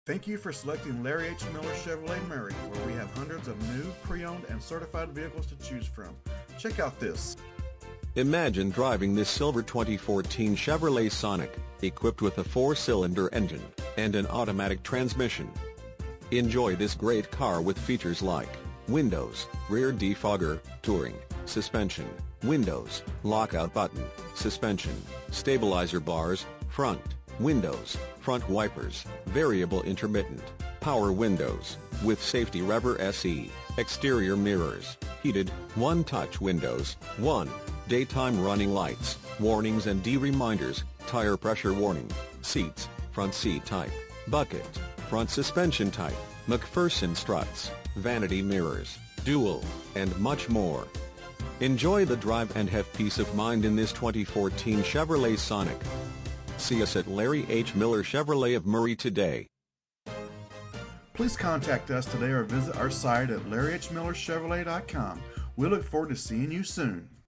Thank you for selecting Larry H. Miller Chevrolet Murray, where we have hundreds of new, pre-owned, and certified vehicles to choose from. Check out this. Imagine driving this silver 2014 Chevrolet Sonic, equipped with a 4-cylinder engine and an automatic transmission. Enjoy this great car with features like windows, rear defogger, touring, suspension, windows, lockout button, suspension, stabilizer bars, front windows, front wipers, variable intermittent, power windows, with safety rever SE, exterior mirrors, heated, one-touch windows, daytime running lights, warnings and D-reminders, tire pressure warning, seats, front seat type, bucket, front suspension type, McPherson struts, vanity mirrors, dual, and much more. Enjoy the drive and have peace of mind in this 2014 Chevrolet Sonic. See us at Larry H. Miller Chevrolet of Murray today. Please contact us today or visit our site at LarryHMillerChevrolet.com. We look forward to seeing you soon.